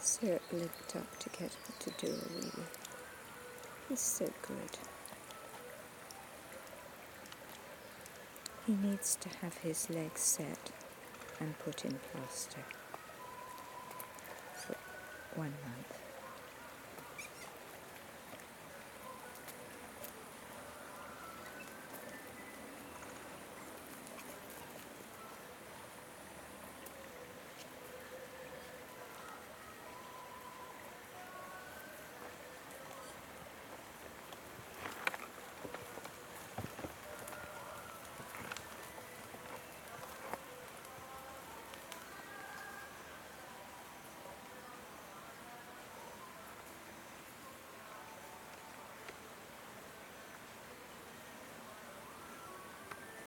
so linked up to get her to do a wee. He's so good. He needs to have his legs set and put in plaster for 1 month.